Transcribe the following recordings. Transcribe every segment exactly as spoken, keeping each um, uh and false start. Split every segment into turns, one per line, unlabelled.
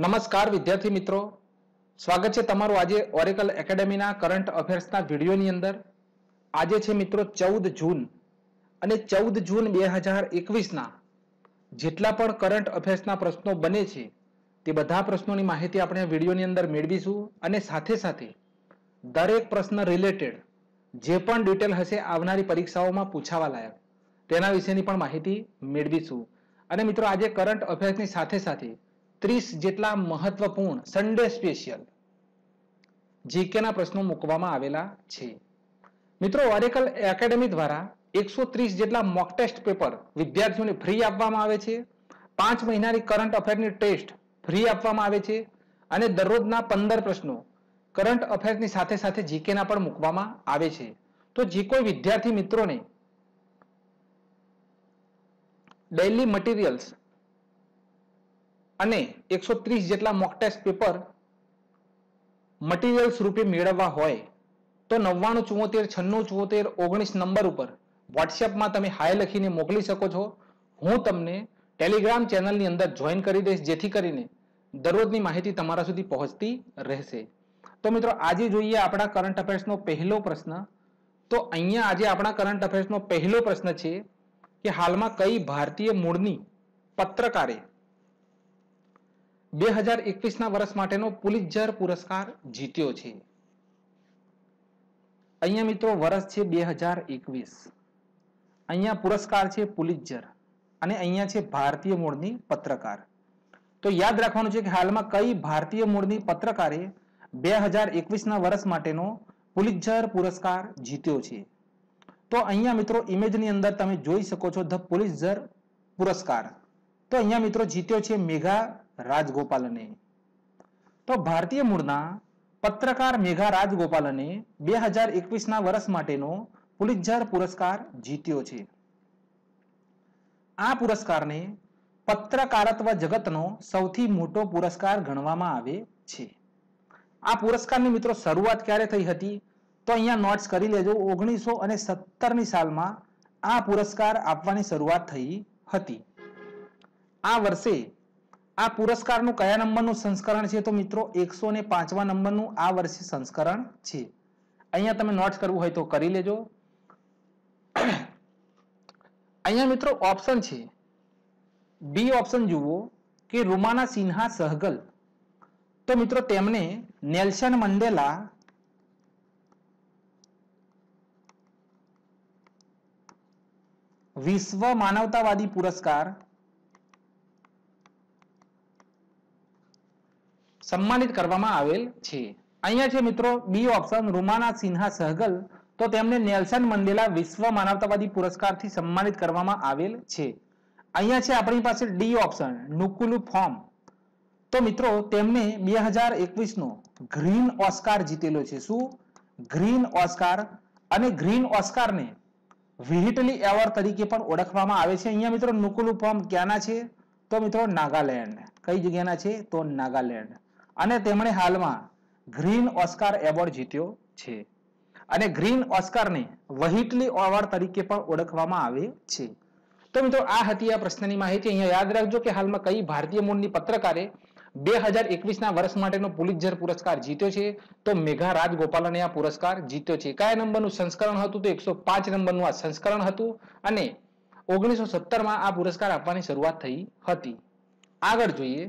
નમસ્કાર વિદ્યાર્થી મિત્રો, સ્વાગત છે તમારું આજે ઓરેકલ એકેડેમીના કરંટ અફેર્સના વિડીયોની અંદર. આજે છે મિત્રો ચૌદ જૂન અને ચૌદ જૂન બે હજાર એકવીસના જેટલા પણ કરંટ અફેર્સના પ્રશ્નો બને છે તે બધા પ્રશ્નોની માહિતી આપણે વિડીયોની અંદર મેળવીશું અને સાથે સાથે દરેક પ્રશ્ન રિલેટેડ જે પણ ડિટેલ હશે આવનારી પરીક્ષાઓમાં પૂછાવા લાયક તેના વિશેની પણ માહિતી મેળવીશું. અને મિત્રો આજે કરંટ અફેર્સની સાથે સાથે ત્રીસ જેટલા મહત્વપૂર્ણ સન્ડે સ્પેશિયલ જીકેના પ્રશ્નો મૂકવામાં આવેલા છે. મિત્રો ઓરેકલ એકેડેમી દ્વારા એકસો ત્રીસ જેટલા મોક ટેસ્ટ પેપર વિદ્યાર્થીઓને ફ્રી આપવામાં આવે છે. પાંચ મહિનાની કરંટ અફેરની ટેસ્ટ ફ્રી આપવામાં આવે છે અને દરરોજના પંદર પ્રશ્નો કરંટ અફેર્સની સાથે સાથે જીકેના પણ મૂકવામાં આવે છે. તો જે કોઈ વિદ્યાર્થી મિત્રોને ડેઇલી મટીરિયલ્સ અને એકસો ત્રીસ જેટલા મોક ટેસ્ટ પેપર મટીરિયલ્સ રૂપે મેળવવા હોય તો નવ્વાણું ચુમ્મોતેર છન્નું ચુમ્મોતેર ઓગણીસ નંબર ઉપર વોટ્સએપમાં તમે હાય લખીને મોકલી શકો છો. હું તમને ટેલિગ્રામ ચેનલની અંદર જોઈન કરી દઈશ જેથી કરીને દરરોજની માહિતી તમારા સુધી પહોંચતી રહેશે. તો મિત્રો આજે જોઈએ આપણા કરંટ અફેર્સનો પહેલો પ્રશ્ન. તો અહીંયા આજે આપણા કરંટ અફેર્સનો પહેલો પ્રશ્ન છે કે હાલમાં કઈ ભારતીય મૂળની પત્રકારે બે હજાર એકવીસના વર્ષ માટેનો પુલિત્ઝર પુરસ્કાર જીત્યો છે? અહીંયા મિત્રો વર્ષ છે બે હજાર એકવીસ, અહીંયા પુરસ્કાર છે પુલિત્ઝર અને અહીંયા છે ભારતીય મૂળની પત્રકાર. તો યાદ રાખવાનું છે કે હાલમાં કઈ ભારતીય મૂળની પત્રકારે બે હજાર એકવીસના વર્ષ માટેનો પુલિત્ઝર પુરસ્કાર જીત્યો છે? તો અહીંયા મિત્રો ઇમેજની અંદર તમે જોઈ શકો છો ધ પુલિત્ઝર પુરસ્કાર. તો અહીંયા મિત્રો જીત્યો છે મેઘા રાજગોપાલને. તો ભારતીય મૂળના પત્રકાર મેઘા રાજગોપાલને બે હજાર એકવીસના વર્ષ માટેનો પુલિત્ઝર પુરસ્કાર જીત્યો છે. આ પુરસ્કારને પત્રકારત્વ જગતનો સૌથી મોટો પુરસ્કાર ગણવામાં આવે છે. આ પુરસ્કારની મિત્રો શરૂઆત ક્યારે થઈ હતી? તો અહીંયા નોટ્સ કરી લેજો. ઓગણીસો અને સત્તરની સાલમાં આ પુરસ્કાર આપવાની શરૂઆત થઈ હતી. આ વર્ષે આ પુરસ્કારનું કયા નંબરનું સંસ્કરણ છે? તો મિત્રો એકસો ને પાંચમા નંબરનું આ વર્ષે સંસ્કરણ છે. અહીંયા તમે નોટ્સ કરવું હોય તો કરી લેજો. અહીંયા મિત્રો ઓપ્શન છે બી ઓપ્શન જુઓ કે રૂમાના સિન્હા સહગલ. તો મિત્રો તેમને નેલ્સન મંડેલા વિશ્વ માનવતાવાદી પુરસ્કાર સન્માનિત કરવામાં આવેલ છે. અહીંયા છે મિત્રો બી ઓપ્શન રૂમાના સિન્હા સહગલ. તો તેમને નેલ્સન મંડેલા વિશ્વ માનવતાવાદી પુરસ્કારથી સન્માનિત કરવામાં આવેલ છે. અહીંયા છે આપણી પાસે ડી ઓપ્શન નુકુલુ ફોર્મ. તો મિત્રો તેમને બે હજાર એકવીસ નો ગ્રીન ઓસ્કાર જીતેલો છે. શું? Green Oscar. અને ગ્રીન ઓસ્કારને વ્હિટલી એવોર્ડ તરીકે પણ ઓળખવામાં આવે છે. અહીંયા મિત્રો નુકુલુ ફોર્મ ક્યાંના છે? તો મિત્રો નાગાલેન્ડ. કઈ જગ્યાના છે? તો નાગાલેન્ડ. અને તેમણે હાલમાં ગ્રીન ઓસ્કાર એવોર્ડ જીત્યો છે. અને ગ્રીન ઓસ્કારને વ્હિટલી એવોર્ડ તરીકે પણ ઓળખવામાં આવે છે. તો મિત્રો આ હતી આ પ્રશ્નની માહિતી. અહીંયા યાદ રાખજો કે હાલમાં કઈ ભારતીય મૂળની પત્રકારે બે હજાર એકવીસના વર્ષ માટેનો પુલિત્ઝર પુરસ્કાર જીત્યો છે? તો મેઘા રાજગોપાલને આ પુરસ્કાર જીત્યો છે. કયા નંબરનું સંસ્કરણ હતું? તો એકસો પાંચ નંબરનું આ સંસ્કરણ હતું અને ઓગણીસો સત્તરમાં આ પુરસ્કાર આપવાની શરૂઆત થઈ હતી. આગળ જોઈએ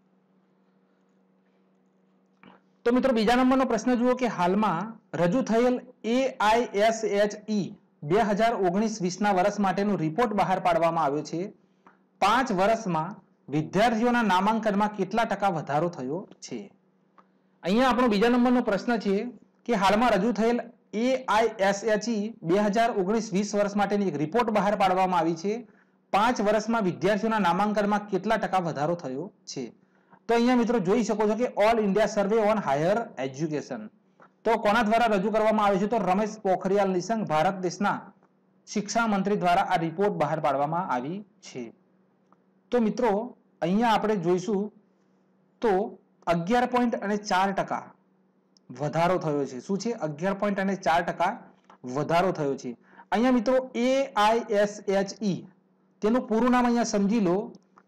તો મિત્રો બીજા નંબરનો પ્રશ્ન જુઓ કે હાલમાં રજૂ થયેલ એ આઈ એસ એચ ઈ બે હજાર ઓગણીસ વીસના વર્ષ માટેનો રિપોર્ટ બહાર પાડવામાં આવ્યો છે. પાંચ વર્ષમાં વિદ્યાર્થીઓના નામાંકનમાં કેટલા ટકા વધારો થયો છે? અહીંયા આપણો બીજા નંબરનો પ્રશ્ન છે કે હાલમાં રજૂ થયેલ એ આઈ એસ એચ ઈ બે હજાર ઓગણીસ વીસ વર્ષ માટેની એક રિપોર્ટ બહાર પાડવામાં આવી છે. પાંચ વર્ષમાં વિદ્યાર્થીઓના નામાંકનમાં કેટલા ટકા વધારો થયો છે? તો અહીંયા મિત્રો જોઈ શકો છો કે all India survey on higher education. તો કોના દ્વારા રજૂ કરવામાં આવે છે? તો રમેશ પોખરિયાલ નિશંક ભારત દેશના શિક્ષણ મંત્રી દ્વારા આ રિપોર્ટ બહાર પાડવામાં આવી છે. તો મિત્રો અહીંયા આપણે જોઈશું તો અગિયાર પોઈન્ટ અને ચાર ટકા વધારો થયો છે. શું છે? અગિયાર પોઈન્ટ અને ચાર ટકા વધારો થયો છે. અહીંયા મિત્રો એ આઈ એસ એચ ઈ તેનું પૂરું નામ અહીંયા સમજી લો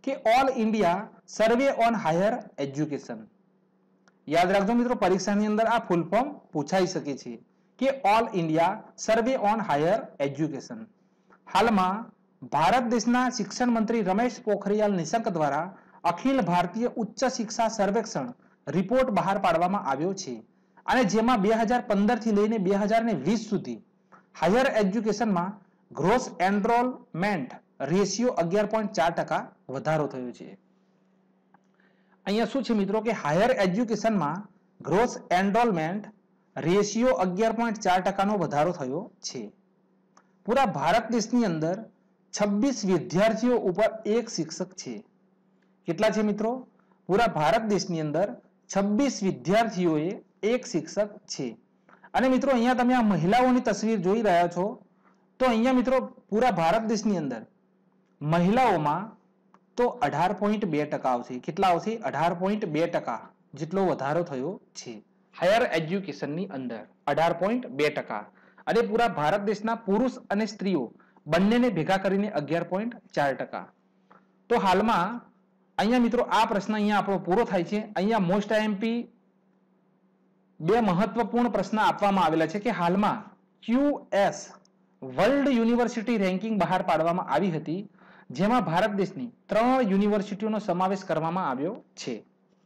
કે all India survey on higher education. યાદ રાખજો મિત્રો, પરીક્ષાની અંદર આ ફૂલ ફોર્મ પૂછાઈ શકે છે કે all India survey on higher education. હાલમાં ભારત દેશના શિક્ષણ મંત્રી રમેશ પોખરિયાલ નિશંક દ્વારા અખિલ ભારતીય ઉચ્ચ શિક્ષા સર્વેક્ષણ રિપોર્ટ બહાર પાડવામાં આવ્યો છે, અને જેમાં બે હજાર પંદર થી લઈને બે હજાર વીસ સુધી હાયર એજ્યુકેશનમાં ગ્રોસ એનરોલમેન્ટ રેશિયો અગિયાર પોઈન્ટ ચાર ટકા વધારો થયો છે. અહીંયા શું છે મિત્રો કે હાયર એજ્યુકેશનમાં ગ્રોસ એનરોલમેન્ટ રેશિયો અગિયાર પોઈન્ટ ચાર ટકાનો વધારો થયો છે. પૂરા ભારત દેશની અંદર છવ્વીસ વિદ્યાર્થીઓ ઉપર એક શિક્ષક છે. કેટલા છે મિત્રો? પૂરા ભારત દેશની અંદર છવ્વીસ વિદ્યાર્થીઓએ એક શિક્ષક છે. અને મિત્રો અહીંયા તમે આ મહિલાઓની તસવીર જોઈ રહ્યા છો, તો અહીંયા મિત્રો પૂરા ભારત દેશની અંદર મહિલાઓમાં તો અઢાર પોઈન્ટ બે ટકા આવશે. કેટલા આવશે? અઢાર પોઈન્ટ બે ટકા જેટલો વધારો થયો છે હાયર એજ્યુકેશનની અંદર, અઢાર પોઈન્ટ બે ટકા. અને પૂરા ભારત દેશના પુરુષ અને સ્ત્રીઓ બંનેને ભેગા કરીને અગિયાર પોઈન્ટ ચાર ટકા. તો હાલમાં અહીંયા મિત્રો આ પ્રશ્ન અહીંયા આપણો પૂરો થાય છે. અહીંયા મોસ્ટ આઈએમપી બે મહત્વપૂર્ણ પ્રશ્ન આપવામાં આવેલા છે કે હાલમાં ક્યુએસ વર્લ્ડ યુનિવર્સિટી રેન્કિંગ બહાર પાડવામાં આવી હતી, જેમાં ભારત દેશની ત્રણ યુનિવર્સિટીઓનો સમાવેશ કરવામાં આવ્યો છે.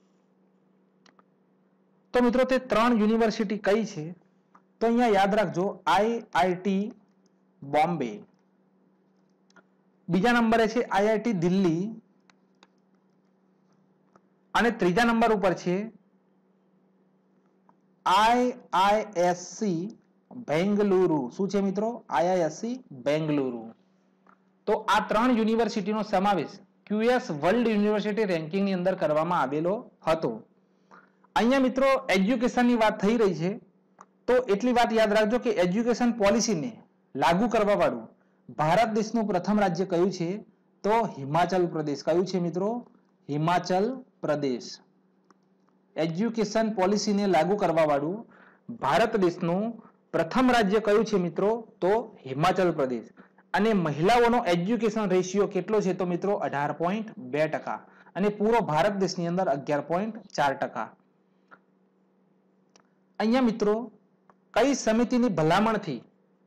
તો મિત્રો તે ત્રણ યુનિવર્સિટી કઈ છે? તો અહીંયા યાદ રાખજો, આઈઆઈટી બોમ્બે, બીજા નંબરે છે આઈઆઈટી દિલ્હી, અને ત્રીજા નંબર ઉપર છે આઈઆઈએસસી બેંગલુરુ. શું છે મિત્રો? આઈઆઈએસસી બેંગલુરુ. તો આ ત્રણ યુનિવર્સિટીનો સમાવેશ ક્યુએસ વર્લ્ડ યુનિવર્સિટી રેન્કિંગની અંદર કરવામાં આવેલો હતો. અહીંયા મિત્રો એજ્યુકેશનની વાત થઈ રહી છે, તો એટલી વાત યાદ રાખજો કે એજ્યુકેશન પોલિસીને લાગુ કરવા વાળું ભારત દેશનું પ્રથમ રાજ્ય કયું છે? તો હિમાચલ પ્રદેશ. કયું છે મિત્રો? હિમાચલ પ્રદેશ. એજ્યુકેશન પોલિસીને લાગુ કરવા વાળું ભારત દેશનું પ્રથમ રાજ્ય કયું છે મિત્રો? તો હિમાચલ પ્રદેશ. અને મહિલાઓનો એજ્યુકેશન રેશિયો કેટલો છે? તો મિત્રો અઢાર પોઈન્ટ બે ટકા, અને પૂરો ભારત દેશની અંદર અગિયાર પોઈન્ટ ચાર ટકા. અહીંયા મિત્રો કઈ સમિતિની ભલામણથી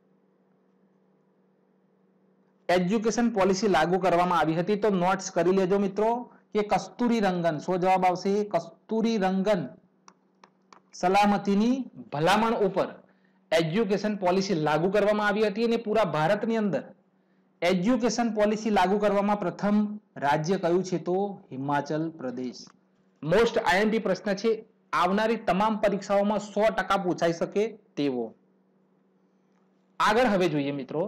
એજ્યુકેશન પોલિસી લાગુ કરવામાં આવી હતી? તો નોટ્સ કરી લેજો મિત્રો કે કસ્તુરી રંગન. શું જવાબ આવશે? કસ્તુરી રંગન સલામતીની ભલામણ ઉપર એજ્યુકેશન પોલિસી લાગુ કરવામાં આવી હતી, અને પૂરા ભારતની અંદર એજ્યુકેશન પોલિસી લાગુ કરવામાં પ્રથમ રાજ્ય કયું છે? તો હિમાચલ પ્રદેશ. મોસ્ટ આઈએમપી પ્રશ્ન છે, આવનારી તમામ પરીક્ષાઓમાં સો ટકા પૂછાઈ શકે તેવો. આગળ હવે જોઈએ મિત્રો,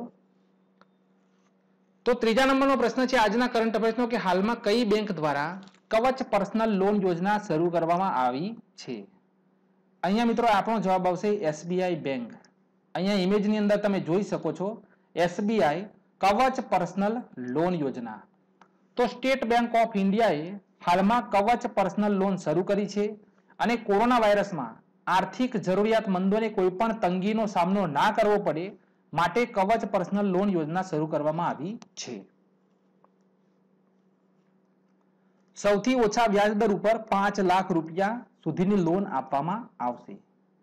તો ત્રીજા નંબરનો પ્રશ્ન છે આજના કરંટ અફેર્સનો કે હાલમાં કઈ બેંક દ્વારા કવચ પર્સનલ લોન યોજના શરૂ કરવામાં આવી છે? અહીંયા મિત્રો આપણો જવાબ આવશે એસબીઆઈ બેંક. અહીંયા ઇમેજની અંદર તમે જોઈ શકો છો એસબીઆઈ કવચ પર્સનલ લોન યોજના. તો સ્ટેટ બેંક ઓફ ઇન્ડિયાએ હાલમાં કવચ પર્સનલ લોન શરૂ કરી છે, અને કોરોના વાયરસમાં આર્થિક જરૂરિયાતમંદોને કોઈ પણ તંગીનો સામનો ના કરવો પડે માટે કવચ પર્સનલ લોન યોજના શરૂ કરવામાં આવી છે. સૌથી ઓછા વ્યાજ દર ઉપર પાંચ લાખ રૂપિયા સુધીની લોન આપવામાં આવશે.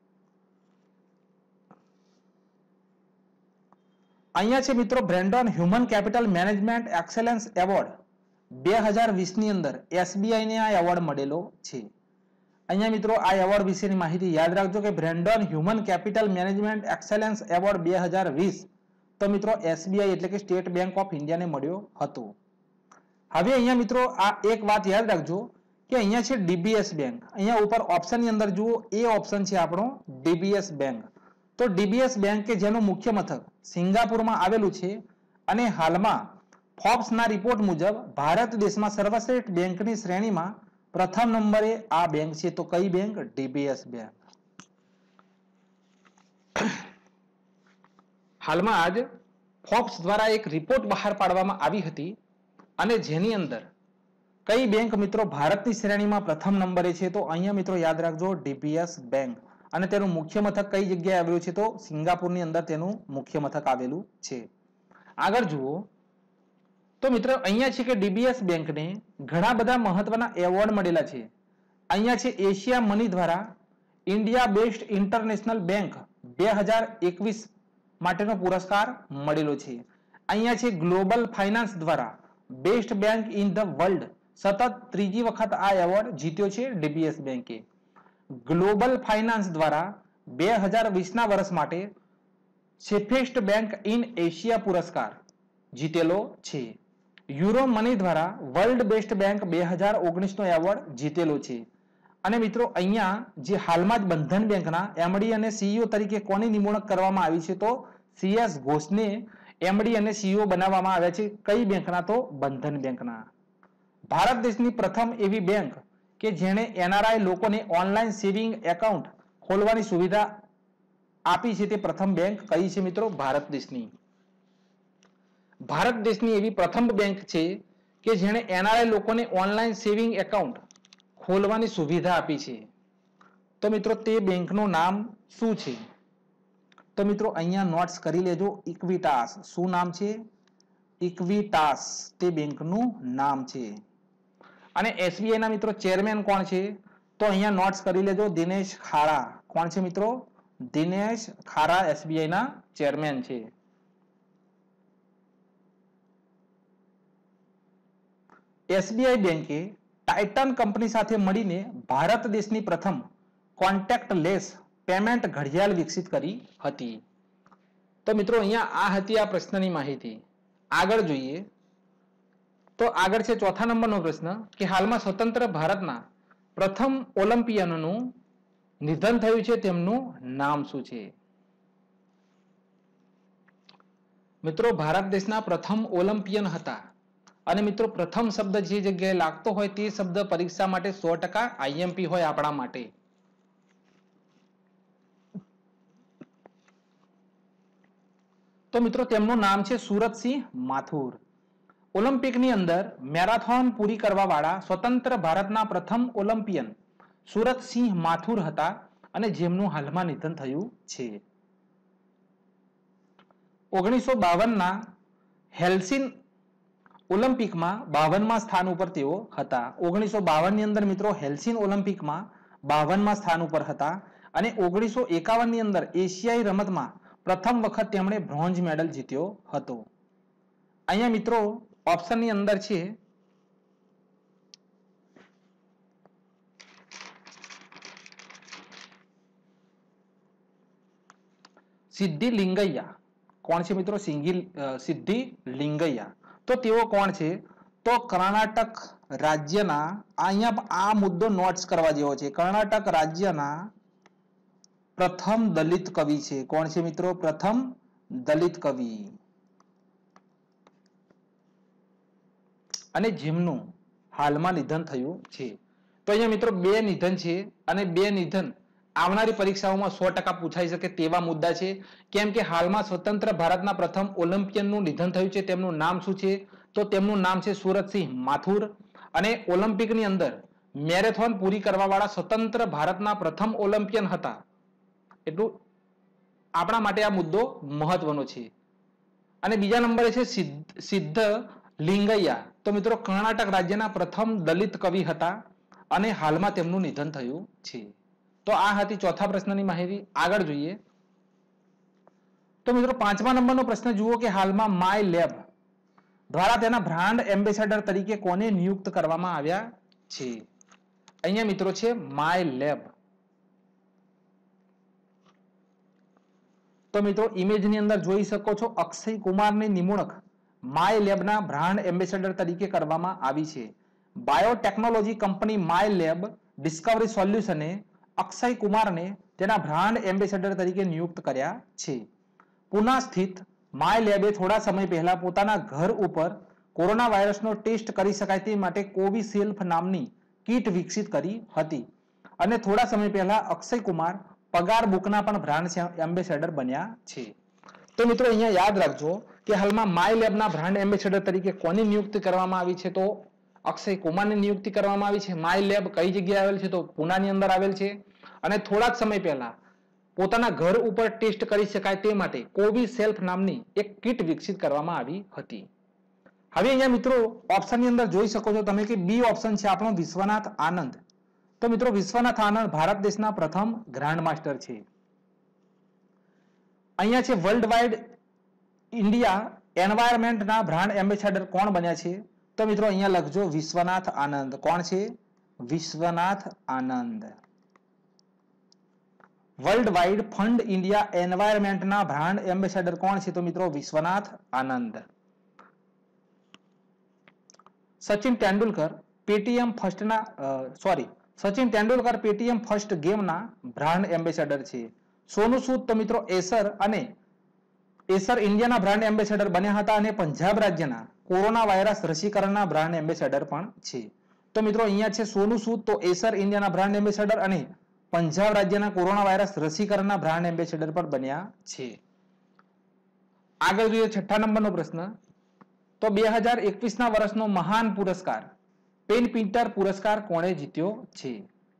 અહીંયા છે મિત્રો Brandon human capital management excellence award બે હજાર વીસ ની અંદર એસબીઆઈ ને આ એવોર્ડ મળેલો છે. અહીંયા મિત્રો આ એવોર્ડ વિશેની માહિતી યાદ રાખજો કે Brandon human capital management excellence award બે હજાર વીસ તો મિત્રો એસબીઆઈ એટલે કે સ્ટેટ બેંક ઓફ ઇન્ડિયાને મળ્યો હતો. હવે અહીંયા મિત્રો આ એક વાત યાદ રાખજો કે અહીંયા છે ડીબીએસ બેંક. અહીંયા ઉપર ઓપ્શનની અંદર જુઓ, એ ઓપ્શન છે આપણો ડીબીએસ બેંક. તો ડીબીએસ બેંક કે જેનું મુખ્ય મથક સિંગાપુરમાં આવેલું છે, અને હાલમાં ફોર્બ્સના રિપોર્ટ મુજબ ભારત દેશમાં સર્વશ્રેષ્ઠ બેંકની શ્રેણીમાં પ્રથમ નંબરે આ બેંક છે. તો કઈ બેંક? DBS bank. હાલમાં આજ ફોર્બ્સ દ્વારા એક રિપોર્ટ બહાર પાડવામાં આવી હતી, અને જેની અંદર કઈ બેંક મિત્રો ભારતની શ્રેણીમાં પ્રથમ નંબરે છે? તો અહીંયા મિત્રો યાદ રાખજો ડીબીએસ બેંક. અને તેનું મુખ્ય મથક કઈ જગ્યાએ આવેલું છે? તો સિંગાપુરની અંદર તેનું મુખ્ય મથક આવેલું છે. આગળ જુઓ, તો મિત્રો અહીંયા છે કે ડીબીએસ બેંકને ઘણા બધા મહત્વના એવોર્ડ મળેલા છે. અહીંયા છે એશિયા મની દ્વારા ઇન્ડિયા બેસ્ટ ઇન્ટરનેશનલ બેંક બે હજાર એકવીસ માટેનો પુરસ્કાર મળેલો છે. અહીંયા છે ગ્લોબલ ફાઇનાન્સ દ્વારા best bank in the world સતત ત્રીજી વખત આ એવોર્ડ જીત્યો છે ડીબીએસ બેંકે. ગ્લોબલ ફાઇનાન્સ દ્વારા બે હજાર વીસ ના વર્ષ માટે સેફેસ્ટ બેંક ઇન એશિયા પુરસ્કાર જીતેલો છે. યુરો મની દ્વારા વર્લ્ડ બેસ્ટ બેંક બે હજાર ઓગણીસ નો એવોર્ડ જીતેલો છે. અને મિત્રો અહીંયા જે હાલમાં જ બંધન બેંકના એમડી અને સીઈઓ તરીકે કોની નિમણૂક કરવામાં આવી છે તો સીએસ ઘોષને એમડી અને સીઈઓ બનાવવામાં આવ્યા છે. કઈ બેંકના તો બંધન બેંકના. ભારત દેશની પ્રથમ એવી બેંક કે જેણે એનઆરઆઈ લોકોને ઓનલાઈન સેવિંગ એકાઉન્ટ ખોલવાની સુવિધા આપી છે તે પ્રથમ બેંક કઈ છે મિત્રો? ભારત દેશની. ભારત દેશની એવી પ્રથમ બેંક છે કે જેણે એનઆરઆઈ લોકોને ઓનલાઈન સેવિંગ એકાઉન્ટ ખોલવાની સુવિધા આપી છે. તો મિત્રો તે બેંકનું નામ શું છે? તો મિત્રો અહીંયા નોટ્સ કરી લેજો. ઇક્વિટાસ. શું નામ છે? ઇક્વિટાસ તે બેંકનું નામ છે. અને એસબીઆઈ ના મિત્રો ચેરમેન કોણ છે? તો અહીંયા નોટ્સ કરી લેજો. દિનેશ ખારા. કોણ છે મિત્રો? દિનેશ ખારા એસબીઆઈ ના ચેરમેન છે. એસબીઆઈ બેંકે ટાઇટન કંપની સાથે મળીને ભારત દેશની પ્રથમ કોન્ટેક્ટલેસ પેમેન્ટ ઘડિયાળ વિકસિત કરી હતી. તો મિત્રો અહીંયા આ હતી આ પ્રશ્નની માહિતી. આગળ જોઈએ તો આગળ છે ચોથા નંબરનો પ્રશ્ન કે હાલમાં સ્વતંત્ર ભારતના પ્રથમ ઓલિમ્પિયનનું નિધન થયું છે, તેમનું નામ શું છે? મિત્રો ભારત દેશના પ્રથમ ઓલિમ્પિયન હતા. અને મિત્રો પ્રથમ શબ્દ જે જગ્યાએ લાગતો હોય તે શબ્દ પરીક્ષા માટે સો ટકા આઈએમપી હોય આપણા માટે. તો મિત્રો તેમનું નામ છે સુરતસિંહ માથુર. ઓલિમ્પિકની અંદર મેરાથોન પૂરી કરવા વાળા સ્વતંત્ર ભારતના પ્રથમ ઓલિમ્પિયન સુરતસિંહ માથુર હતા અને જેમનું હાલમાં નિધન થયું છે. ઓગણીસો બાવન ના હેલ્સિન ઓલિમ્પિકમાં બાવનમાં સ્થાન ઉપર તેઓ હતા. ઓગણીસો બાવન ની અંદર મિત્રો હેલ્સિન ઓલિમ્પિકમાં બાવનમાં સ્થાન ઉપર હતા. અને ઓગણીસો એકાવન ની અંદર એશિયાઈ રમતમાં પ્રથમ વખત તેમણે બ્રોન્ઝ મેડલ જીત્યો હતો. અહીંયા મિત્રો ઓપ્શનની અંદર છે સિદ્ધિ લિંગૈયા. કોણ છે મિત્રો? સિદ્ધિ લિંગૈયા. તો તેઓ કોણ છે? તો કર્ણાટક રાજ્યના, અહીંયા આ મુદ્દો નોટ્સ કરવા જેવો છે, કર્ણાટક રાજ્યના પ્રથમ દલિત કવિ છે. કોણ છે મિત્રો? પ્રથમ દલિત કવિ. અને જેમનું હાલમાં નિધન થયું છે. તો અહીંયા મિત્રો બે નિધન છે અને બે નિધન આવનારી પરીક્ષાઓમાં સો ટકા પૂછાઈ શકે તેવા મુદ્દા છે. કેમ કે હાલમાં સ્વતંત્ર ભારતના પ્રથમ ઓલિમ્પિયનનું નિધન થયું છે. તેમનું નામ શું છે? તો તેમનું નામ છે સુરતસિંહ માથુર. અને ઓલિમ્પિકની અંદર મેરેથોન પૂરી કરવા વાળા સ્વતંત્ર ભારતના પ્રથમ ઓલિમ્પિયન હતા. એટલું આપણા માટે આ મુદ્દો મહત્વનો છે. અને બીજા નંબરે છે સિદ્ધ લિંગૈયા. તો મિત્રો કર્ણાટક રાજ્યના પ્રથમ દલિત કવિ હતા અને હાલમાં તેમનું નિધન થયું છે. તો આ હતી ચોથા પ્રશ્નની માહિતી. આગળ જોઈએ તો મિત્રો પાંચમા નંબરનો પ્રશ્ન જુઓ કે હાલમાં માય લેબ દ્વારા તેના બ્રાન્ડ એમ્બેસેડર તરીકે કોને નિયુક્ત કરવામાં આવ્યા છે? અહીંયા મિત્રો છે માય લેબ. તો મિત્રો ઇમેજની અંદર જોઈ શકો છો અક્ષય કુમારની નિમણૂક માય લેબના બ્રાન્ડ એમ્બેસેડર તરીકે કરવામાં આવી છે. Biotechnology company My Lab Discovery સોલ્યુશને અક્ષય કુમારને તેના બ્રાન્ડ એમ્બેસેડર તરીકે નિયુક્ત કર્યા છે. પુના સ્થિત માય લેબે થોડા સમય પહેલા પોતાના ઘર ઉપર કોરોના વાયરસનો ટેસ્ટ કરી શકાય તે માટે કોવિશિલ્ડ નામની કીટ વિકસિત કરી હતી. અને થોડા સમય પહેલા અક્ષય કુમાર પગાર બુકના પણ બ્રાન્ડ એમ્બેસેડર બન્યા છે. તો મિત્રો અહીંયા યાદ રાખજો કે હાલમાં માય લેબના બ્રાન્ડ એમ્બેસેડર તરીકે કોની નિયુક્તિ કરવામાં આવી છે? તો અક્ષય કુમારની નિયુક્તિ કરવામાં આવી છે. માય લેબ કઈ જગ્યાએ આવેલ છે? તો પુનાની અંદર આવેલ છે. અને થોડા જ સમય પહેલા પોતાના ઘર ઉપર ટેસ્ટ કરી શકાય તે માટે કોવિશિલ્ડ નામની એક કીટ વિકસિત કરવામાં આવી હતી. હવે અહીંયા મિત્રો ઓપ્શનની અંદર જોઈ શકો છો તમે કે બી ઓપ્શન છે આપણો વિશ્વનાથ આનંદ. તો મિત્રો વિશ્વનાથ આનંદ ભારત દેશના પ્રથમ ગ્રાન્ડ માસ્ટર છે. અહીંયા છે વર્લ્ડ વાઇડ ઇન્ડિયા એન્વાયરમેન્ટના બ્રાન્ડ એમ્બેસેડર કોણ બન્યા છે? તો મિત્રો અહીંયા લખજો વિશ્વનાથ આનંદ. કોણ છે? Vishwanath Anand. World Wide Fund India એન્વાયરમેન્ટના બ્રાન્ડ એમ્બેસેડર કોણ છે? તો મિત્રો વિશ્વનાથ આનંદ. સચિન તેંડુલકર પેટીએમ ફર્સ્ટના sorry Sachin Tendulkar Paytm first ગેમના બ્રાન્ડ એમ્બેસેડર છે. સોનુ સૂદ તો મિત્રો એસર અને એસર ઇન્ડિયાના બ્રાન્ડ એમ્બેસેડર બન્યા હતા અને પંજાબ રાજ્યના કોરોના વાયરસ રસીકરણના બ્રાન્ડ એમ્બેસેડર પણ છે. તો મિત્રો અહીંયા છે સોનુ સૂદ તો એસર ઇન્ડિયાના બ્રાન્ડ એમ્બેસેડર અને પંજાબ રાજ્યના કોરોના વાયરસ રસીકરણના બ્રાન્ડ એમ્બેસેડર પણ બન્યા છે. આગળ જોઈએ છઠ્ઠા નંબરનો પ્રશ્ન. તો બે હજાર એકવીસ ના વર્ષનો મહાન પુરસ્કાર પેન પિન્ટર પુરસ્કાર કોણે જીત્યો છે?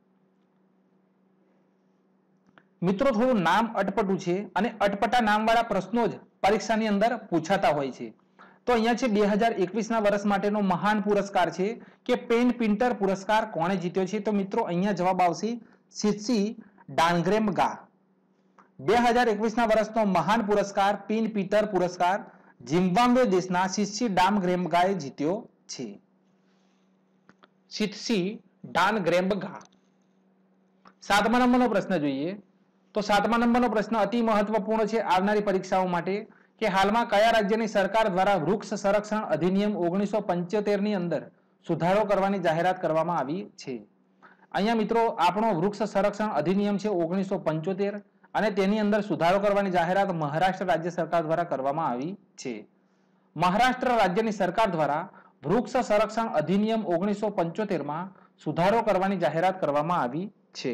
મિત્રો થોડું નામ અટપટું છે અને અટપટા નામવાળા પ્રશ્નો જ પરીક્ષાની અંદર પૂછાતા હોય છે. તો અહીંયા છે બે હજાર એકવીસ ના વર્ષ માટેનો મહાન પુરસ્કાર છે કે પેન પિન્ટર પુરસ્કાર કોણે જીત્યો છે? તો મિત્રો અહીંયા જવાબ આવશે સિત્સી ડાનગ્રેમ્ગા. બે હજાર એકવીસ ના વર્ષનો મહાન પુરસ્કાર પેન પિન્ટર પુરસ્કાર ઝિમ્બાબ્વે દેશના સિત્સી ડાનગ્રેમ્ગાએ જીત્યો છે. સિત્સી ડાનગ્રેમ્ગા. સાતમા નંબરનો પ્રશ્ન જોઈએ. તો સાતમા નંબરનો પ્રશ્ન અતિ મહત્વપૂર્ણ છે આવનારી પરીક્ષાઓ માટે કે હાલમાં કયા રાજ્યની સરકાર દ્વારા વૃક્ષ સંરક્ષણ અધિનિયમ ઓગણીસો પંચોતેર ની અંદર સુધારો કરવાની જાહેરાત કરવામાં આવી છે? અહીંયા મિત્રો આપણો વૃક્ષ સંરક્ષણ અધિનિયમ છે ઓગણીસો પંચોતેર અને તેની અંદર સુધારો કરવાની જાહેરાત મહારાષ્ટ્ર રાજ્ય સરકાર દ્વારા કરવામાં આવી છે. મહારાષ્ટ્ર રાજ્યની સરકાર દ્વારા વૃક્ષ સંરક્ષણ અધિનિયમ ઓગણીસો પંચોતેર માં સુધારો કરવાની જાહેરાત કરવામાં આવી છે.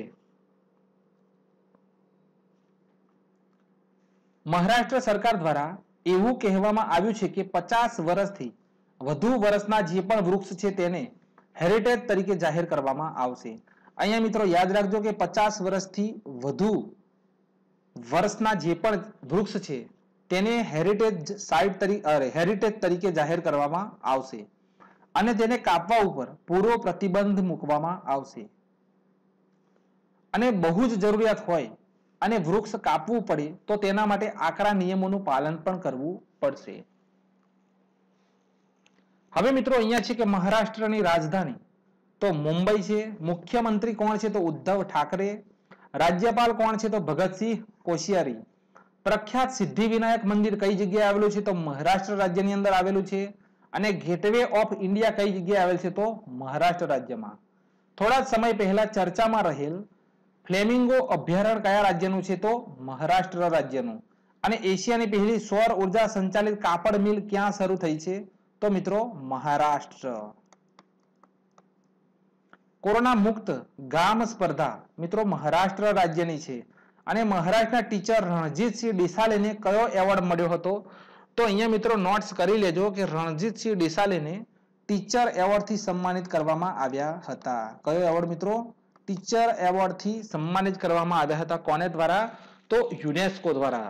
મહારાષ્ટ્ર સરકાર દ્વારા એવું કહેવામાં આવ્યું છે કે પચાસ વર્ષથી વધુ વર્ષના જે પણ વૃક્ષ છે તેને હેરિટેજ તરીકે જાહેર કરવામાં આવશે. અહીંયા મિત્રો યાદ રાખજો કે પચાસ વર્ષથી વધુ વર્ષના જે પણ વૃક્ષ છે તેને હેરિટેજ સાઇટ તરીકે હેરિટેજ તરીકે જાહેર કરવામાં આવશે અને તેને કાપવા ઉપર પૂરો પ્રતિબંધ મૂકવામાં આવશે. અને બહુ જ જરૂરિયાત હોય અને વૃક્ષ કાપવું પડે તો તેના માટે આકરા નિયમોનું પાલન પણ કરવું પડશે. હવે મિત્રો અહીંયા છે કે મહારાષ્ટ્રની રાજધાની તો મુંબઈ છે. મુખ્યમંત્રી કોણ છે? તો ઉદ્ધવ ઠાકરે. રાજ્યપાલ કોણ છે? તો ભગતસિંહ કોશિયારી. પ્રખ્યાત સિદ્ધિવિનાયક મંદિર કઈ જગ્યાએ આવેલું છે? તો મહારાષ્ટ્ર રાજ્યની અંદર આવેલું છે. અને ગેટવે ઓફ ઇન્ડિયા કઈ જગ્યાએ આવેલ છે? તો મહારાષ્ટ્ર રાજ્યમાં. થોડા સમય પહેલા ચર્ચામાં રહેલ ફ્લેમિંગો અભયારણ્ય કયા રાજ્યનું છે? તો મહારાષ્ટ્ર રાજ્યનું. અને એશિયાની પહેલી સૌર ઉર્જા સંચાલિત કાપડ મિલ ક્યાં શરૂ થઈ છે? તો મિત્રો મહારાષ્ટ્ર. કોરોના મુક્ત ગામ સ્પર્ધા મિત્રો મહારાષ્ટ્ર રાજ્યની છે અને મહારાષ્ટ્રના ટીચર રણજીતસિંહ ડિસાલેને કયો એવોર્ડ મળ્યો હતો? તો અહીંયા મિત્રો નોટ્સ કરી લેજો કે રણજીતસિંહ ડિસાલેને ટીચર એવોર્ડથી સન્માનિત કરવામાં આવ્યા હતા. કયો એવોર્ડ મિત્રો? ટીચર એવોર્ડથી સન્માનિત કરવામાં આવ્યા હતા. કોને દ્વારા? તો યુનેસ્કો દ્વારા.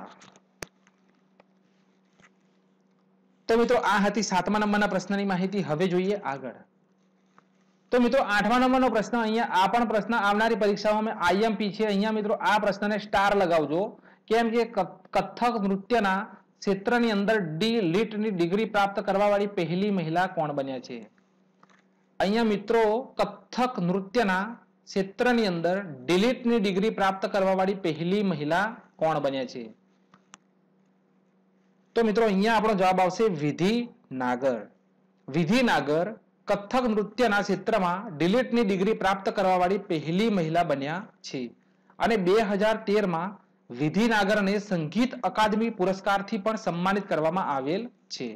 તો મિત્રો આ હતી સાતમા નંબરના પ્રશ્નની માહિતી. હવે જોઈએ આગળ. તો મિત્રો આઠમા નંબરનો પ્રશ્ન અહીંયા આ પણ પ્રશ્ન આવનારી પરીક્ષાઓમાં આઈએમપી છે. અહીંયા મિત્રો આ પ્રશ્નને સ્ટાર લગાવજો. કેમ કે કથક નૃત્યના ક્ષેત્રની અંદર ડી લિટની ડિગ્રી પ્રાપ્ત કરવા વાળી પહેલી મહિલા કોણ બન્યા છે? અહીંયા મિત્રો કથક નૃત્યના ક્ષેત્રની અંદર ડિલીટની ડિગ્રી પ્રાપ્ત કરવા વાળી પહેલી મહિલા કોણ બન્યા છે? તો મિત્રો અહીંયા આપણો જવાબ આવશે વિધિ નાગર. વિધિ નાગર કથક નૃત્યના ક્ષેત્રમાં ડિલીટની ડિગ્રી પ્રાપ્ત કરવા વાળી પહેલી મહિલા બન્યા છે અને બે હજાર તેર માં વિધિ નાગરને સંગીત અકાદમી પુરસ્કારથી પણ સન્માનિત કરવામાં આવેલ છે.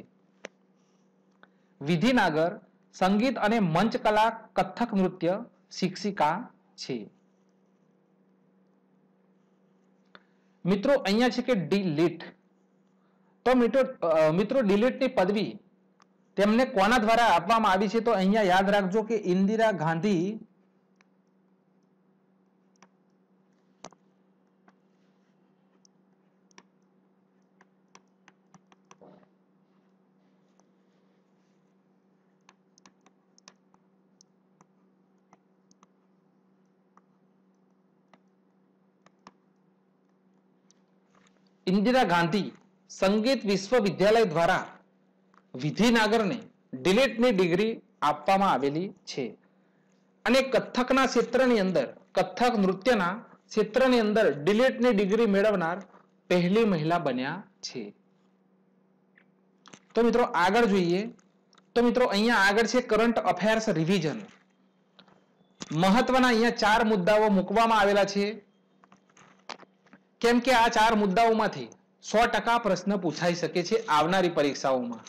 વિધિ નાગર સંગીત અને મંચ કલા કથક નૃત્ય શિક્ષિકા છે. મિત્રો અહીંયા છે કે ડી-લિટ. તો મિત્રો મિત્રો ડી-લિટની પદવી તેમને કોના દ્વારા આપવામાં આવી છે? તો અહીંયા યાદ રાખજો કે ઇન્દિરા ગાંધી इंदिरा गांधी संगीत विश्वविद्यालय द्वारा વિધિનાગરને ડિલેટની ડિગ્રી આપવામાં આવેલી છે. અને કથકના ક્ષેત્રની અંદર કથક નૃત્યના ક્ષેત્રની અંદર ડિલેટની ડિગ્રી મેળવનાર પહેલી મહિલા બન્યા છે. તો મિત્રો આગળ જોઈએ તો મિત્રો અહીંયા આગળ છે કરંટ અફેર્સ રિવિઝન. મહત્વના અહીંયા ચાર મુદ્દાઓ મૂકવામાં આવેલા છે કેમ કે આ ચાર મુદ્દાઓમાંથી સો ટકા પ્રશ્ન પૂછાઈ શકે છે આવનારી પરીક્ષાઓમાં.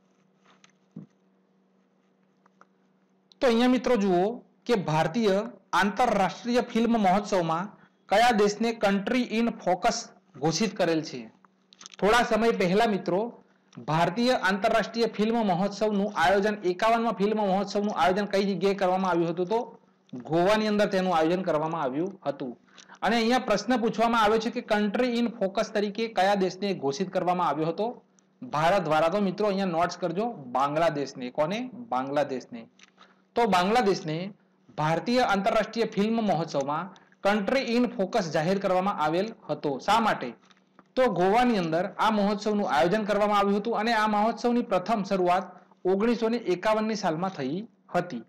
તો અહીંયા મિત્રો જુઓ કે ભારતીય આંતરરાષ્ટ્રીય ફિલ્મ મહોત્સવમાં કયા દેશને કન્ટ્રી ઇન ફોકસ ઘોષિત કરેલ છે. થોડા સમય પહેલા મિત્રો ભારતીય આંતરરાષ્ટ્રીય ફિલ્મ મહોત્સવનું આયોજન એકાવનમાં ફિલ્મ મહોત્સવનું આયોજન કઈ જગ્યાએ કરવામાં આવ્યું હતું તો ગોવાની અંદર તેનું આયોજન કરવામાં આવ્યું હતું. અને અહીંયા પ્રશ્ન પૂછવામાં આવ્યો છે કે કન્ટ્રી ઇન ફોકસ તરીકે કયા દેશને ઘોષિત કરવામાં આવ્યો હતો ભારત દ્વારા. તો મિત્રો અહીંયા નોટ્સ કરજો બાંગ્લાદેશને. કોને? બાંગ્લાદેશને. તો બાંગ્લાદેશને ભારતીય આંતરરાષ્ટ્રીય ફિલ્મ મહોત્સવમાં કન્ટ્રી ઇન ફોકસ જાહેર કરવામાં આવેલ હતો. શા માટે? તો ગોવાની અંદર આ મહોત્સવનું આયોજન કરવામાં આવ્યું હતું અને આ મહોત્સવની પ્રથમ શરૂઆત ઓગણીસો ને એકાવન ની સાલમાં થઈ હતી.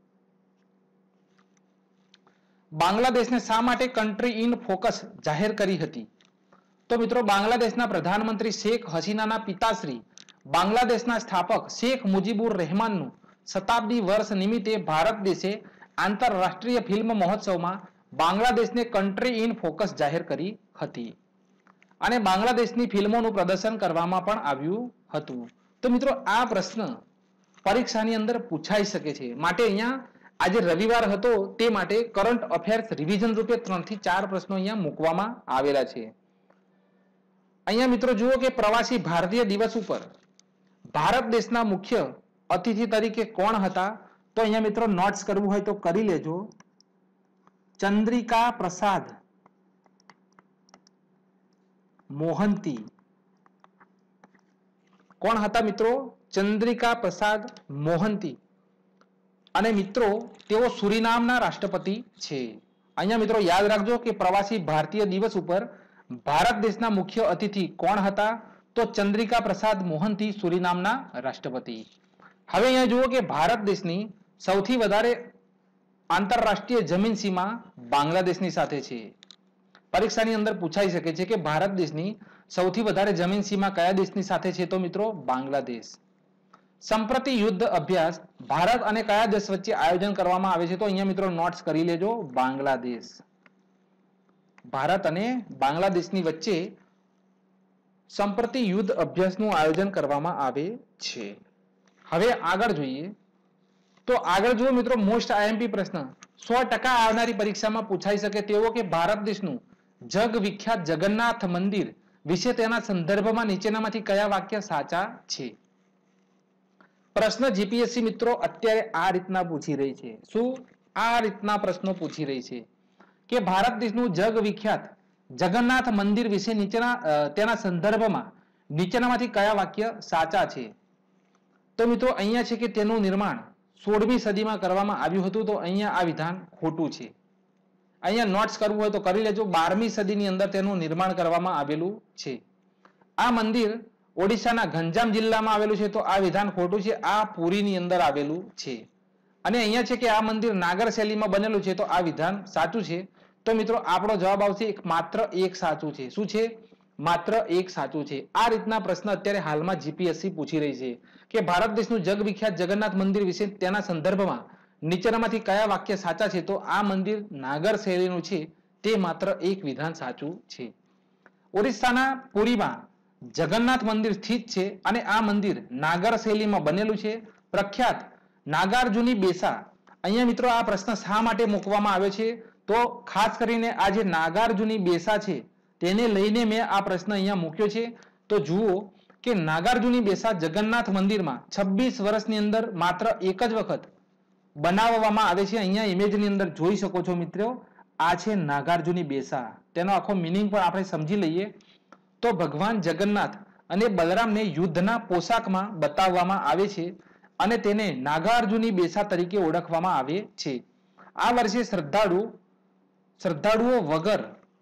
બાંગ્લાદેશને શા માટે કન્ટ્રી ઇન ફોકસ જાહેર કરી હતી? તો મિત્રો બાંગ્લાદેશના પ્રધાનમંત્રી શેખ હસીનાના પિતાશ્રી બાંગ્લાદેશના સ્થાપક શેખ મુજીબુર રહેમાનનું શતાબ્દી વર્ષ નિમિત્તે ભારત દેશે આંતરરાષ્ટ્રીય ફિલ્મ મહોત્સવમાં બાંગ્લાદેશને કન્ટ્રી ઇન ફોકસ જાહેર કરી હતી અને બાંગ્લાદેશની ફિલ્મોનું પ્રદર્શન કરવામાં પણ આવ્યું હતું. તો મિત્રો આ પ્રશ્ન પરીક્ષાની અંદર પૂછાઈ શકે છે. માટે અહીંયા આજે રવિવાર હતો તે માટે કરંટ અફેર્સ રિવિઝન રૂપે ત્રણ થી ચાર પ્રશ્નો અહીંયા મૂકવામાં આવેલા છે. અહીંયા મિત્રો જુઓ કે પ્રવાસી ભારતીય દિવસ ઉપર ભારત દેશના મુખ્ય અતિથિ તરીકે કોણ હતા? તો અહીંયા મિત્રો નોટ્સ કરવું હોય તો કરી લેજો. ચંદ્રિકા પ્રસાદ મોહંતી. કોણ હતા મિત્રો? ચંદ્રિકા પ્રસાદ મોહંતી. અને મિત્રો તેઓ સુરીનામના રાષ્ટ્રપતિ છે. અહીંયા મિત્રો યાદ રાખજો કે પ્રવાસી ભારતીય દિવસ ઉપર ભારત દેશના મુખ્ય અતિથિ કોણ હતા? તો ચંદ્રિકા પ્રસાદ મોહંતી સુરીનામના રાષ્ટ્રપતિ. હવે અહીંયા જુઓ કે ભારત દેશની સૌથી વધારે આંતરરાષ્ટ્રીય જમીન સીમા બાંગ્લાદેશની સાથે છે. પરીક્ષાની અંદર પૂછાઈ શકે છે કે ભારત દેશની સૌથી વધારે જમીન સીમા કયા દેશની સાથે છે? તો મિત્રો બાંગ્લાદેશ. સંપ્રતિ યુદ્ધ અભ્યાસ ભારત અને કયા દેશ વચ્ચે આયોજન કરવામાં આવે છે? તો અહીંયા મિત્રો નોટ્સ કરી લેજો બાંગ્લાદેશ. ભારત અને બાંગ્લાદેશની વચ્ચે સંપ્રતિ યુદ્ધ અભ્યાસનું આયોજન કરવામાં આવે છે. હવે આગળ જોઈએ તો આગળ જુઓ મિત્રો મોસ્ટ આઈએમપી પ્રશ્ન સો ટકા આવનારી પરીક્ષામાં પૂછાઈ શકે તેવો કે ભારત દેશનું જગ વિખ્યાત જગન્નાથ મંદિર વિશે તેના સંદર્ભમાં નીચેનામાંથી કયા વાક્ય સાચા છે? પ્રશ્ન જીપીએસસી મિત્રો અત્યારે આ રીતના પૂછી રહી છે. શું? આ રીતના પ્રશ્નો પૂછી રહી છે કે ભારત દેશનું જગ વિખ્યાત જગન્નાથ મંદિર વિશે નીચેના તેના સંદર્ભમાં નીચેનામાંથી કયા વાક્ય સાચા છે? તો મિત્રો અહીંયા છે કે તેનું નિર્માણ સોળમી સદીમાં કરવામાં આવ્યું હતું. તો અહીંયા આ વિધાન ખોટું છે. અહીંયા નોટ્સ કરવું હોય તો કરી લેજો. બારમી સદીની અંદર તેનું નિર્માણ કરવામાં આવેલું છે. આ મંદિર ઓડિશાના ગંજામ જિલ્લામાં આવેલું છે. તો આ વિધાન ખોટું છે. આ પુરીની અંદર આવેલું છે. અને અહીંયા છે કે આ મંદિર નાગર શૈલીમાં બનેલું છે. તો આ વિધાન સાચું છે. તો મિત્રો આપણો જવાબ આવશે એક માત્ર એક સાચું છે. શું છે? માત્ર એક સાચું છે. આ રીતના પ્રશ્ન અત્યારે હાલમાં જીપીએસસી પૂછી રહી છે કે ભારત દેશનું જગ વિખ્યાત જગન્નાથ મંદિર વિશે તેના સંદર્ભમાં નીચેનામાંથી કયા વાક્ય સાચા છે? તો આ મંદિર નાગર શૈલીનું છે. તે માત્ર એક વિધાન સાચું છે. ઓરિસ્સાના પુરીમાં જગન્નાથ મંદિર સ્થિત છે અને આ મંદિર નાગર શૈલીમાં બનેલું છે. પ્રખ્યાત નાગાર્જુની બેસા. અહીંયા મિત્રો આ પ્રશ્ન શા માટે મૂકવામાં આવ્યો છે? તો ખાસ કરીને આ જે નાગાર્જુની બેસા છે તેને લઈને મેં આ પ્રશ્ન અહીંયા મૂક્યો છે. તો જુઓ કે નાગાર્જુની બેસા જગન્નાથ મંદિરમાં છવ્વીસ વર્ષની અંદર માત્ર એક જ વખત બનાવવામાં આવે છે. અહીંયા ઇમેજની અંદર જોઈ શકો છો મિત્રો. આ છે નાગાર્જુની બેસા. તેનો આખો મિનિંગ પણ આપણે સમજી લઈએ તો ભગવાન જગન્નાથ અને બલરામને યુદ્ધના પોશાકમાં બતાવવામાં આવે છે અને તેને નાગાર્જુની બેસા તરીકે ઓળખવામાં આવે છે. આ વર્ષે શ્રદ્ધાળુ શ્રદ્ધાળુઓ વગર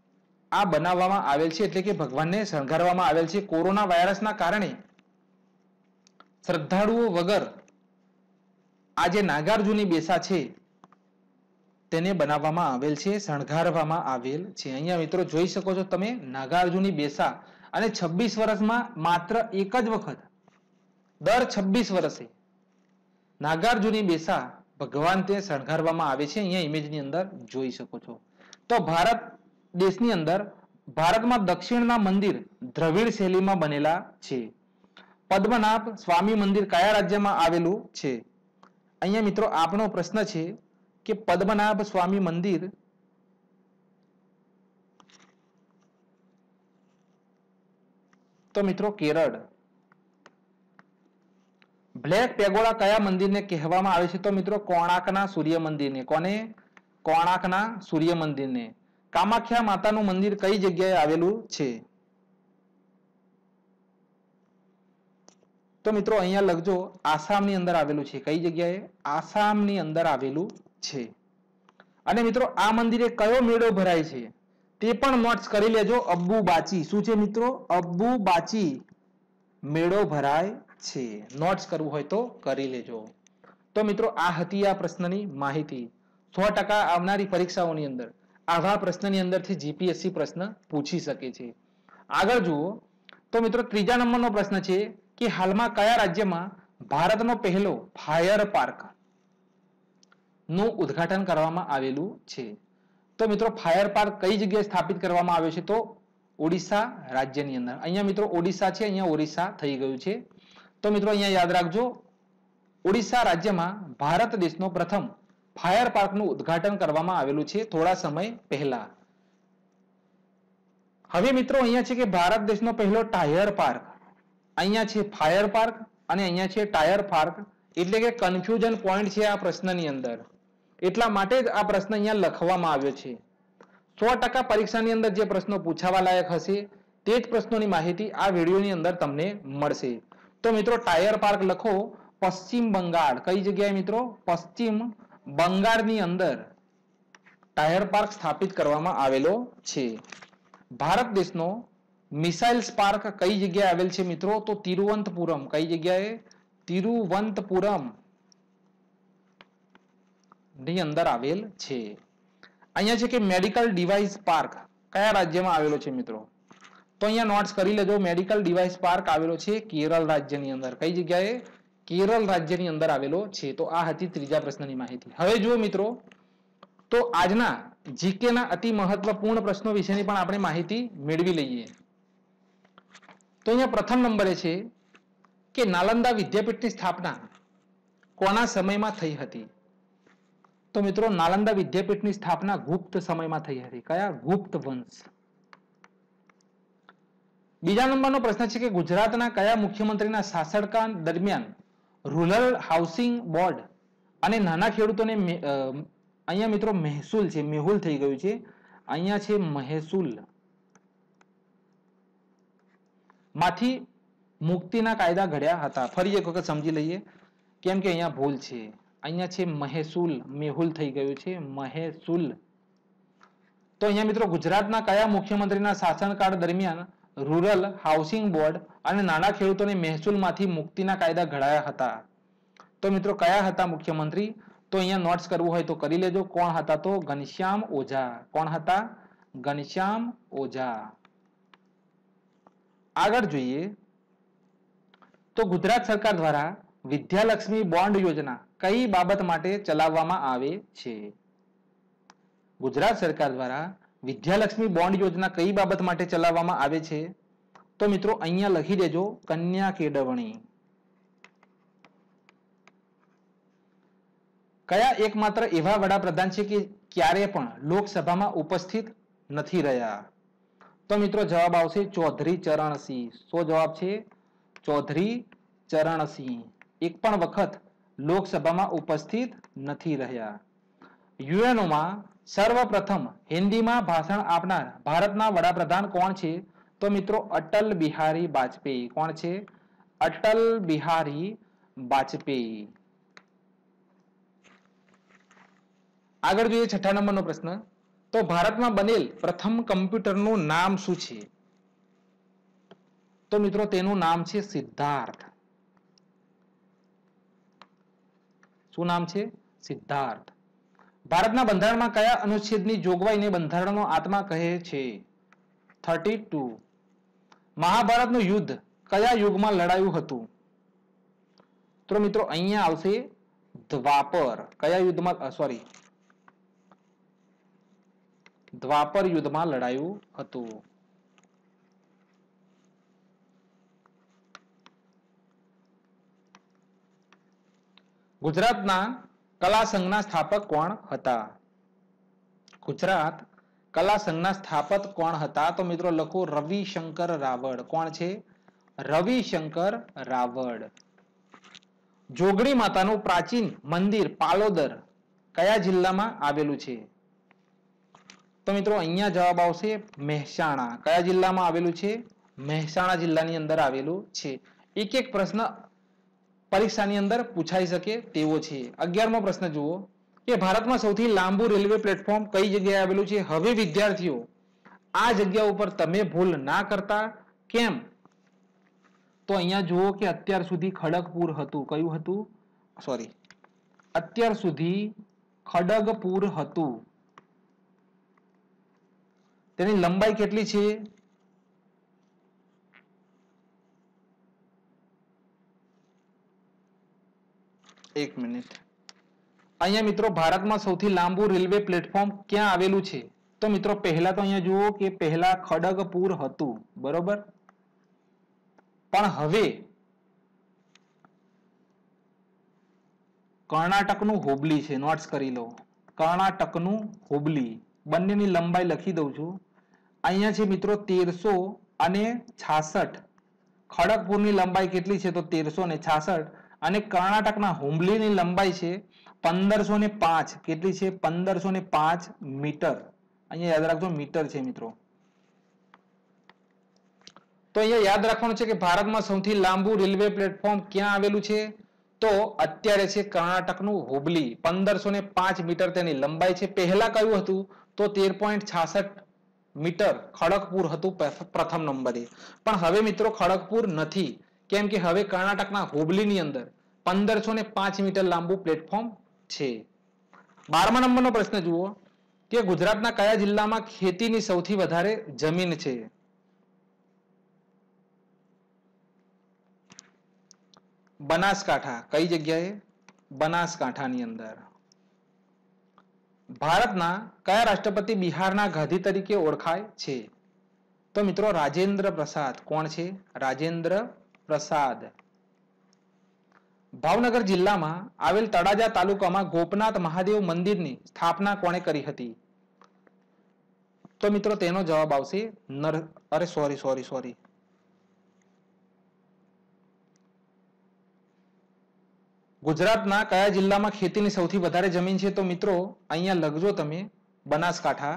આ બનાવવામાં આવેલ છે, એટલે કે ભગવાનને શણગારવામાં આવેલ છે. કોરોના વાયરસના કારણે શ્રદ્ધાળુઓ વગર આ જે નાગાર્જુની બેસા છે તેને બનાવવામાં આવેલ છે, શણગારવામાં આવેલ છે. અહીંયા મિત્રો જોઈ શકો છો તમે નાગાર્જુની બેસા, અને છવ્વીસ વર્ષમાં માત્ર એક જ વખત દર છવ્વીસ વર્ષે નાગાર્જુની બેસા ભગવાન તે શણગારવામાં આવે છે. અહીંયા ઇમેજની અંદર જોઈ શકો છો. તો ભારત દેશની અંદર ભારતમાં દક્ષિણના મંદિર દ્રવિડ શૈલીમાં બનેલા છે. પદ્મનાભ સ્વામી મંદિર કયા રાજ્યમાં આવેલું છે? અહીંયા મિત્રો આપણો પ્રશ્ન છે કે પદ્મનાભ સ્વામી મંદિર તો મિત્રો કેરળ. બ્લેક પેગોડા કયા મંદિરને કહેવામાં આવે છે? તો મિત્રો કોણાર્કના સૂર્ય મંદિરને. કોને? કોણાર્કના સૂર્ય મંદિરને. કામાખ્યા માતાનું મંદિર કઈ જગ્યાએ આવેલું છે? તો મિત્રો અહીંયા લખજો આસામની અંદર આવેલું છે. કઈ જગ્યાએ? આસામની અંદર આવેલું છે. અને મિત્રો આ મંદિરે કયો મેળો ભરાય છે તે પણ નોટ્સ કરી લેજો. અબ્બુબાચી. શું છે મિત્રો? અબ્બુબાચી મેળો ભરાય છે. નોટ્સ કરવું હોય તો કરી લેજો. તો મિત્રો આ હતી આ પ્રશ્નની માહિતી. સો ટકા આવનારી પરીક્ષાઓની અંદર આવા પ્રશ્નની અંદરથી જીપીએસસી પ્રશ્ન પૂછી શકે છે. આગળ જુઓ તો મિત્રો ત્રીજા નંબરનો પ્રશ્ન છે કે હાલમાં કયા રાજ્યમાં ભારતનો પહેલો ફાયર પાર્ક નું ઉદ્ઘાટન કરવામાં આવેલું છે? તો મિત્રો ફાયર પાર્ક કઈ જગ્યાએ સ્થાપિત કરવામાં આવ્યો છે? તો ઓડિશા રાજ્યની અંદર. અહીંયા મિત્રો ઓડિશા છે, અહીંયા ઓરિસ્સા થઈ ગયું છે. તો મિત્રો અહીંયા યાદ રાખજો, ઓડિશા રાજ્યમાં ભારત દેશનો પ્રથમ ફાયર પાર્કનું ઉદ્ઘાટન કરવામાં આવેલું છે થોડા સમય પહેલા. હવે મિત્રો અહીંયા છે કે ભારત દેશનો પહેલો ટાયર પાર્ક. અહીંયા છે ફાયર પાર્ક અને અહીંયા છે ટાયર પાર્ક, એટલે કે કન્ફ્યુઝન પોઈન્ટ છે આ પ્રશ્નની અંદર. એટલા માટે જ આ પ્રશ્ન અહીંયા લખવામાં આવ્યો છે. સો ટકા પરીક્ષાની અંદર જે પ્રશ્નો પૂછાવા લાયક હશે તે જ પ્રશ્નોની માહિતી આ વિડીયોની અંદર તમને મળશે. તો મિત્રો ટાયર પાર્ક લખો પશ્ચિમ બંગાળ. કઈ જગ્યાએ મિત્રો? પશ્ચિમ બંગાળની અંદર ટાયર પાર્ક સ્થાપિત કરવામાં આવેલો છે. ભારત દેશનો મિસાઇલ પાર્ક કઈ જગ્યાએ આવેલ છે મિત્રો? તો તિરુવનંતપુરમ. કઈ જગ્યાએ? તિરુવનંતપુરમ ની અંદર આવેલ છે. અહીંયા છે કે મેડિકલ ડિવાઇસ પાર્ક કયા રાજ્યમાં આવેલો છે મિત્રો? તો અહીંયા નોટ્સ કરી લેજો. મેડિકલ ડિવાઇસ પાર્ક આવેલો છે કેરળ રાજ્યની અંદર. કઈ જગ્યાએ? કેરળ રાજ્યની અંદર આવેલો છે. તો આ હતી ત્રીજા પ્રશ્નની માહિતી. હવે જુઓ મિત્રો, તો આજના જીકેના અતિ મહત્વપૂર્ણ પ્રશ્નો વિશેની પણ આપણે માહિતી મેળવી લઈએ. તો અહીંયા પ્રથમ નંબરે છે કે નાલંદા વિદ્યાપીઠની સ્થાપના કોના સમયમાં થઈ હતી? તો મિત્રો નાલંદા વિદ્યાપીઠની સ્થાપના ગુપ્ત સમયમાં થઈ હતી. કયા? ગુપ્ત વંશ. બીજા નંબરનો પ્રશ્ન છે કે ગુજરાતના કયા મુખ્યમંત્રીના શાસનકાળ દરમિયાન રૂરલ હાઉસિંગ બોર્ડ અને નાના ખેડૂતોને અહીંયા મિત્રો મહેસૂલ છે, મેહુલ થઈ ગયું છે, અહીંયા છે મહેસૂલ માંથી મુક્તિના કાયદા ઘડ્યા હતા? ફરી એક વખત સમજી લઈએ કેમ કે અહીંયા ભૂલ છે. અહીંયા છે મહેસૂલ, મેહુલ થઈ ગયું છે મહેસૂલ. તો અહીંયા મિત્રો ગુજરાતના કયા મુખ્યમંત્રીના શાસનકાળ દરમિયાન રૂરલ હાઉસિંગ બોર્ડ અને નાના ખેડૂતોને મહેસૂલમાંથી મુક્તિના કાયદા ઘડાયા હતા? તો મિત્રો કયા હતા મુખ્યમંત્રી? તો અહીંયા નોટ્સ કરવું હોય તો કરી લેજો. કોણ હતા? તો ઘનશ્યામ ઓઝા. કોણ હતા? ઘનશ્યામ ઓઝા. આગળ જોઈએ તો ગુજરાત સરકાર દ્વારા વિદ્યાલક્ષ્મી બોન્ડ યોજના કઈ બાબત માટે ચલાવવામાં આવે છે? ગુજરાત સરકાર દ્વારા વિદ્યાલક્ષ્મી બોન્ડ યોજના કઈ બાબત માટે ચલાવવામાં આવે છે? તો મિત્રો અહીંયા લખી દેજો કન્યા કેળવણી. કયા એકમાત્ર એવા વડાપ્રધાન છે કે ક્યારે પણ લોકસભામાં ઉપસ્થિત નથી રહ્યા? તો મિત્રો જવાબ આવશે ચૌધરી ચરણસિંહ. શું જવાબ છે? ચૌધરી ચરણસિંહ એક પણ વખત લોકસભામાં ઉપસ્થિત નથી રહ્યા. યુએનઓમાં સર્વપ્રથમ હિન્દીમાં ભાષણ આપનાર ભારતના વડાપ્રધાન કોણ છે? તો મિત્રો અટલ બિહારી વાજપેયી. કોણ છે? અટલ બિહારી વાજપેયી. આગળ જોઈએ છઠ્ઠા નંબરનો પ્રશ્ન તો ભારતમાં બનેલ પ્રથમ કમ્પ્યુટરનું નામ શું છે? તો મિત્રો તેનું નામ છે સિદ્ધાર્થ. શું નામ છે? સિદ્ધાર્થ. ભારતના બંધારણમાં કયા અનુચ્છેદની જોગવાઈને બંધારણનો આત્મા કહે છે? Thirty two. મહાભારતનું યુદ્ધ કયા યુગમાં લડાયું હતું? તો મિત્રો અહીંયા આવશે દ્વાપર. કયા યુદ્ધમાં? સોરી, દ્વાપર યુદ્ધમાં લડાયું હતું. ગુજરાતના કલા સંઘના સ્થાપક કોણ હતા? ગુજરાત કલા સંઘના સ્થાપક કોણ હતા? તો મિત્રો લખો રવિશંકર રાવળ. કોણ છે? રવિશંકર રાવળ. જોગણી માતાનું પ્રાચીન મંદિર પાલોદર કયા જિલ્લામાં આવેલું છે? તો મિત્રો અહીંયા જવાબ આવશે મહેસાણા. કયા જિલ્લામાં આવેલું છે? મહેસાણા જિલ્લાની અંદર આવેલું છે. એક એક પ્રશ્ન પરીક્ષાની અંદર પૂછાઈ શકે તેવો છે. અગિયારમો પ્રશ્ન જુઓ કે ભારતમાં સૌથી લાંબુ રેલવે પ્લેટફોર્મ કઈ જગ્યાએ આવેલું છે? હવે વિદ્યાર્થીઓ આ જગ્યા ઉપર તમે ભૂલ ના કરતા. કેમ? તો અહીંયા જુઓ કે અત્યાર સુધી ખડગપુર હતું. કયું હતું? સોરી, અત્યાર સુધી ખડગપુર હતું. તેની લંબાઈ કેટલી છે? એક મિનિટ. અહીંયા મિત્રો ભારતમાં સૌથી લાંબુ રેલવે પ્લેટફોર્મ ક્યાં આવેલું છે? તો મિત્રો પહેલા તો અહીંયા જુઓ કે પહેલા ખડગપુર હતું, બરોબર. પણ હવે કર્ણાટકનું હુબલી છે. નોટ્સ કરી લો. કર્ણાટકનું હુબલી. બંનેની લંબાઈ લખી દઉં છું. અહીંયા છે મિત્રો તેરસો અને છાસઠ. ખડગપુરની લંબાઈ કેટલી છે? તો તેરસો ને છાસઠ. અને કર્ણાટકના હુબલીની લંબાઈ છે પંદરસો ને પાંચ. કેટલી છે? પંદરસો ને પાંચ મીટર. અહીંયા યાદ રાખજો મીટર છે મિત્રો. તો અહીંયા યાદ રાખવાનું છે કે ભારતમાં સૌથી લાંબુ રેલવે પ્લેટફોર્મ ક્યાં આવેલું છે? તો અત્યારે છે કર્ણાટકનું હુબલી. પંદરસો ને પાંચ મીટર તેની લંબાઈ છે. પહેલા કયું હતું? તો તેર પોઈન્ટ છાસઠ મીટર ખડગપુર હતું પ્રથમ નંબરે. પણ હવે મિત્રો ખડગપુર નથી. કેમ કે હવે કર્ણાટકના હુબલીની અંદર પંદરસો ને પાંચ મીટર લાંબુ પ્લેટફોર્મ છે. બારમા નંબરનો પ્રશ્ન જુઓ કે ગુજરાતના કયા જિલ્લામાં ખેતીની સૌથી વધારે જમીન છે? બનાસકાંઠા. કઈ જગ્યાએ? બનાસકાંઠાની અંદર. ભારતના કયા રાષ્ટ્રપતિ બિહારના ગાંધી તરીકે ઓળખાય છે? તો મિત્રો રાજેન્દ્ર પ્રસાદ. કોણ છે? રાજેન્દ્ર પ્રસાદ. ભાવનગર જિલ્લામાં આવેલ તળાજા તાલુકામાં ગોપનાથ મહાદેવ મંદિરની સ્થાપના કોણે કરી હતી? તો મિત્રો તેનો જવાબ આવશે નર અરે સોરી સોરી સોરી ગુજરાતના કયા જિલ્લામાં ખેતીની સૌથી વધારે જમીન છે? તો મિત્રો અહીંયા લખજો તમે બનાસકાંઠા.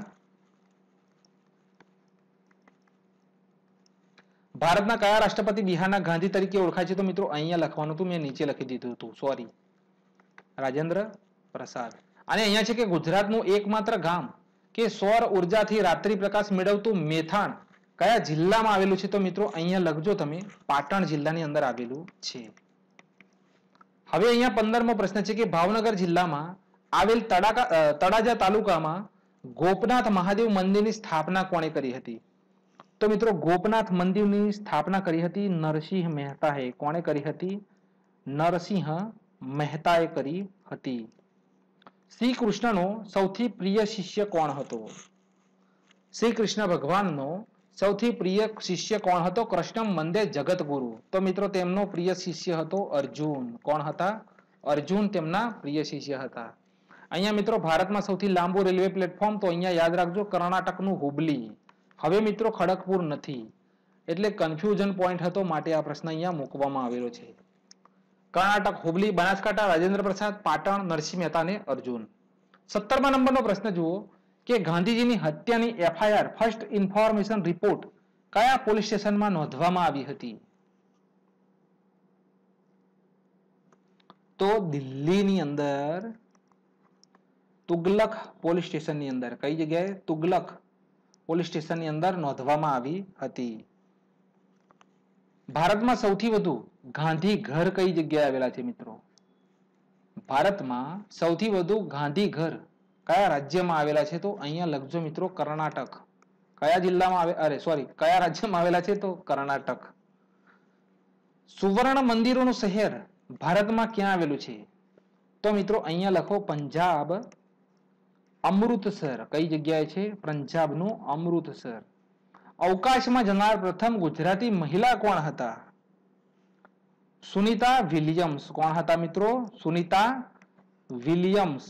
ભારતના કયા રાષ્ટ્રપતિ બિહારના ગાંધી તરીકે ઓળખાય છે? તો મિત્રો અહીંયા લખવાનું હતું, મેં નીચે લખી દીધું હતું, સોરી. રાજેન્દ્ર પ્રસાદ. અને અહીંયા છે કે ગુજરાતનું એકમાત્ર ગામ કે સૌર ઉર્જાથી રાત્રિ પ્રકાશ મેળવતું મેથાણ કયા જિલ્લામાં આવેલું છે? તો મિત્રો અહીંયા લખજો તમે પાટણ જિલ્લાની અંદર આવેલું છે. હવે અહીંયા પંદરમો પ્રશ્ન છે કે ભાવનગર જિલ્લામાં આવેલ તડાકા તળાજા તાલુકામાં ગોપનાથ મહાદેવ મંદિરની સ્થાપના કોણે કરી હતી? તો મિત્રો ગોપનાથ મંદિરની સ્થાપના કરી હતી નરસિંહ મહેતાએ. કોણે કરી હતી? નરસિંહ મહેતાએ કરી હતી. શ્રી કૃષ્ણનો સૌથી પ્રિય શિષ્ય કોણ હતો? શ્રી કૃષ્ણ ભગવાનનો સૌથી પ્રિય શિષ્ય કોણ હતો? કૃષ્ણ વંદે જગતગુરુ. તો મિત્રો તેમનો પ્રિય શિષ્ય હતો અર્જુન. કોણ હતા? અર્જુન તેમના પ્રિય શિષ્ય હતા. અહીંયા મિત્રો ભારતમાં સૌથી લાંબુ રેલવે પ્લેટફોર્મ તો અહીંયા યાદ રાખજો કર્ણાટકનું હુબલી. હવે મિત્રો ખડગપુર નથી એટલે કન્ફ્યુઝન પોઈન્ટ હતો, માટે આ પ્રશ્ન અહીંયા મૂકવામાં આવેલો છે. કર્ણાટક, હુબલી, બનાસકાંઠા, રાજેન્દ્ર પ્રસાદ, પાટણ, નરસિંહ મહેતા અને અર્જુન. સત્તરમા નંબરનો પ્રશ્ન જુઓ કે ગાંધીજીની હત્યાની એફઆઈઆર ફર્સ્ટ ઇન્ફોર્મેશન રિપોર્ટ કયા પોલીસ સ્ટેશનમાં નોંધવામાં આવી હતી? તો દિલ્હીની અંદર. તુગલક પોલીસ સ્ટેશનની અંદર, કઈ જગ્યાએ? તુગલક પોલીસ સ્ટેશનની અંદર નોંધવામાં આવી હતી. ભારતમાં સૌથી વધુ ગાંધી ઘર કઈ જગ્યાએ આવેલા છે મિત્રો? ભારતમાં સૌથી વધુ ગાંધી ઘર કયા રાજ્યમાં આવેલા છે? તો અહીંયા લખજો મિત્રો કર્ણાટક. કયા જિલ્લામાં આવે અરે સોરી કયા રાજ્યમાં આવેલા છે? તો કર્ણાટક. સુવર્ણ મંદિરોનું શહેર ભારતમાં ક્યાં આવેલું છે? તો મિત્રો અહીંયા લખો પંજાબ અમૃતસર. કઈ જગ્યાએ છે? પંજાબનું અમૃતસર. અવકાશમાં જનાર પ્રથમ ગુજરાતી મહિલા કોણ હતા? સુનિતા વિલિયમ્સ. કોણ હતા મિત્રો? સુનિતા વિલિયમ્સ.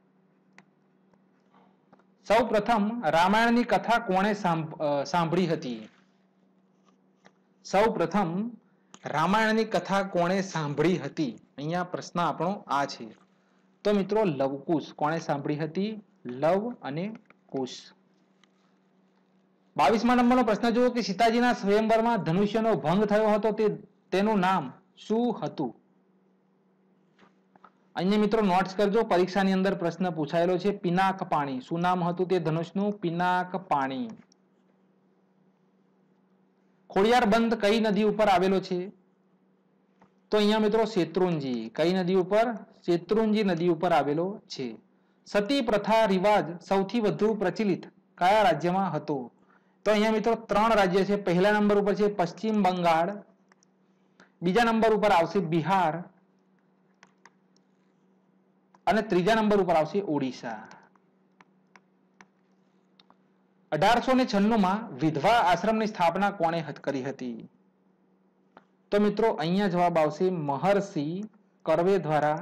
સૌ પ્રથમ રામાયણની કથા કોણે સાંભળી હતી? સૌ પ્રથમ રામાયણની કથા કોણે સાંભળી હતી? અહીંયા પ્રશ્ન આપણો આ છે. તો મિત્રો લવકુશ. કોણે સાંભળી હતી? લવ અને કુશ. બાવીસમા નંબરનો પ્રશ્ન જુઓ કે સીતાજીના સ્વયંવરમાં ધનુષ્યનો ભંગ થયો હતો તે તેનું નામ શું હતું? અહીંયા મિત્રો નોટ્સ કરજો, પરીક્ષાની અંદર પ્રશ્ન પૂછાયેલો છે. પિનાક પાણી. શું નામ હતું તે ધનુષનું? પિનાક પાણી. ખોડિયાર બંધ કઈ નદી ઉપર આવેલો છે? તો અહીંયા મિત્રો શેત્રુંજી. કઈ નદી ઉપર? શેત્રુંજી નદી ઉપર આવેલો છે. સતી પ્રથા રિવાજ સૌથી વધુ પ્રચલિત કયા રાજ્યમાં હતો? તો અહીંયા મિત્રો ત્રણ રાજ્ય છે. પહેલા નંબર ઉપર છે પશ્ચિમ બંગાળ, બીજા નંબર ઉપર આવશે બિહાર અને ત્રીજા નંબર ઉપર આવશે ઓડિશા. અઢારસો ને છન્નું માં વિધવા આશ્રમની સ્થાપના કોણે કરી હતી? તો મિત્રો અહીંયા જવાબ આવશે મહર્ષિ કર્વે દ્વારા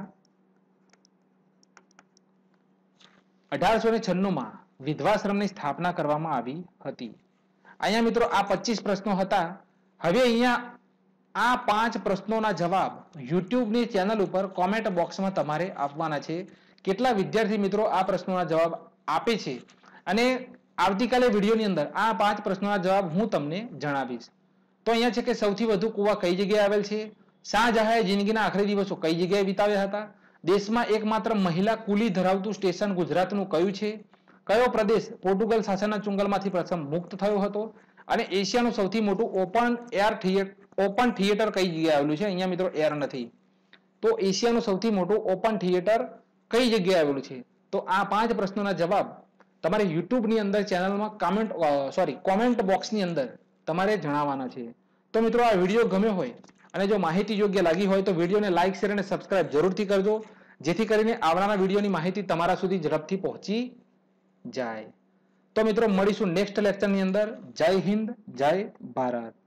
અઢારસો ને છન્નું માં વિધવાશ્રમની સ્થાપના કરવામાં આવી હતી. અહીંયા મિત્રો આ પચીસ પ્રશ્નો હતા. હવે અહીંયા આ પાંચ પ્રશ્નોના જવાબ યુટ્યુબની ચેનલ ઉપર કોમેન્ટ બોક્સમાં તમારે આપવાના છે. કેટલા વિદ્યાર્થી મિત્રો આ પ્રશ્નોના જવાબ આપે છે અને આવતીકાલે વિડીયોની અંદર આ પાંચ પ્રશ્નોના જવાબ હું તમને જણાવીશ. તો અહીંયા છે કે સૌથી વધુ કુવા કઈ જગ્યાએ આવેલ છે? શાહજહાએ જિંદગીના આખરી દિવસો કઈ જગ્યાએ વિતાવ્યા હતા? દેશમાં એકમાત્ર મહિલા કુલી ધરાવતું સ્ટેશન ગુજરાતનું કયું છે? કયો પ્રદેશ પોર્ટુગલ શાસનના ચુંગલમાંથી પ્રથમ મુક્ત થયો હતો? અને એશિયાનું સૌથી મોટું open air theatre open theatre કઈ જગ્યાએ આવેલું છે? અહીંયા મિત્રો એર નથી. તો એશિયાનું સૌથી મોટું ઓપન થિયેટર કઈ જગ્યાએ આવેલું છે? તો આ પાંચ પ્રશ્નોના જવાબ તમારે યુટ્યુબની અંદર ચેનલમાં કમેન્ટ સોરી કોમેન્ટ બોક્સની અંદર તમારે જણાવવાના છે. તો મિત્રો આ વિડીયો ગમ્યો હોય અને જો માહિતી યોગ્ય લાગી હોય તો વિડીયોને લાઈક શેર અને સબસ્ક્રાઇબ જરૂરથી કરજો, જેથી કરીને આવનારા વિડીયોની માહિતી તમારા સુધી ઝડપથી પહોંચી જાય. તો મિત્રો મળીશું નેક્સ્ટ લેક્ચરની અંદર. જય હિન્દ, જય ભારત.